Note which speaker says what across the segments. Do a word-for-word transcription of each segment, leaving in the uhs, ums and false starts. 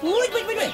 Speaker 1: Ой, будь, будь, будь.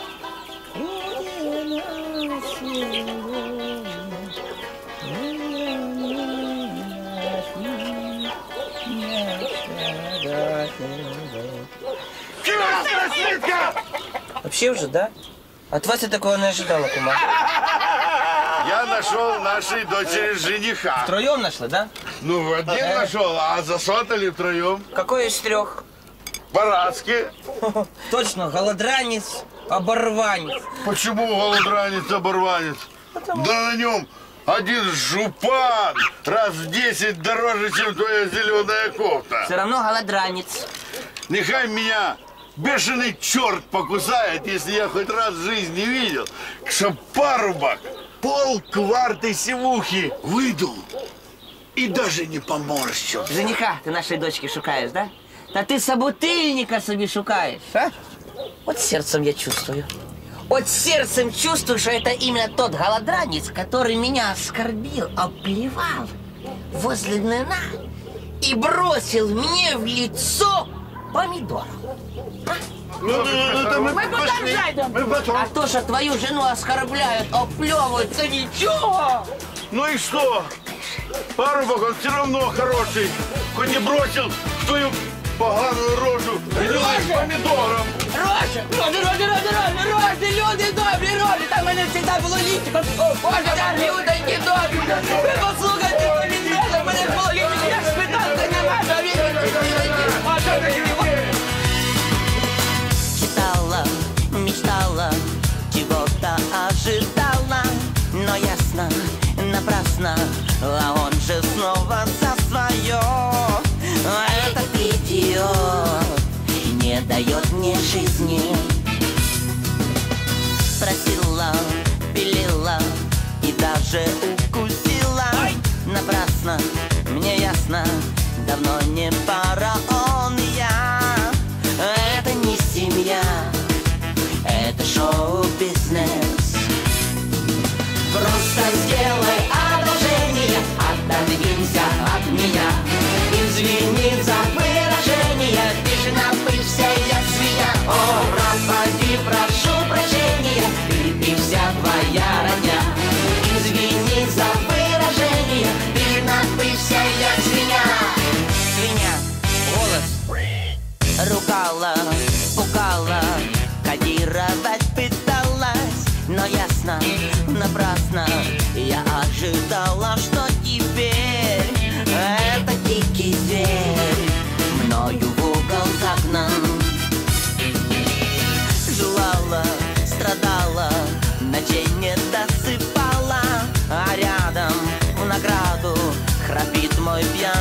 Speaker 1: Вообще уже, да? От вас я такого не ожидала, кума.
Speaker 2: Я нашел нашей дочери жениха.
Speaker 1: Втроем нашли, да?
Speaker 2: Ну, один нашел, а засотали втроем.
Speaker 1: Какой из трех?
Speaker 2: По-радски.
Speaker 1: Точно, голодранец, оборванец.
Speaker 2: Почему голодранец, оборванец?
Speaker 1: Потому...
Speaker 2: Да на нем один жупан раз в десять дороже, чем твоя зеленая кофта.
Speaker 1: Все равно голодранец.
Speaker 2: Нехай меня бешеный черт покусает, если я хоть раз в жизни видел, что парубок пол кварты сивухи выдул и даже не поморщил.
Speaker 1: Жениха ты нашей дочки шукаешь, да? Да ты собутыльника себе шукаешь, а? Вот сердцем я чувствую. Вот сердцем чувствую, что это именно тот голодранец, который меня оскорбил, оплевал возле дна и бросил мне в лицо помидором. А?
Speaker 2: Ну, ну, ну, мы,
Speaker 1: мы потом
Speaker 2: мы потом.
Speaker 1: А то, что твою жену оскорбляют, оплевываются, ничего.
Speaker 2: Ну и что? Парубок, он все равно хороший, хоть и бросил в твою поганую рожу помидором.
Speaker 1: Рожа, рожа, рожа, рожа, рожа, рожа, люди добрі, рожа, там в мене завжди було лічико. Боже, там люди не добрі. Ви послухайте, ви від мене, в мене було лічико, я спитати не можу,
Speaker 3: Читала, мечтала, чего-то ожидала, но ясно, напрасно, а он же снова за свое. Этот идиот не дает мне жизни. Просила, пилила и даже укусила. Напрасно, мне ясно, давно не пара он я. Это не семья, это шоу-бизнес. Просто сделай одолжение, отодвинься от меня. Извини за выражение, ты же напывшая свинья. О, прости, прошу прощения, ты, ты вся твоя родня. Извини за выражение, ты напывшая свинья. Свинья, голос. Ругала, пугала, кодировать пыталась, но ясно, напрасно я ожидала, что теперь это дикий зверь мною в угол загнан. Желала, страдала, ночей не досыпала, а рядом в награду храпит мой пьяный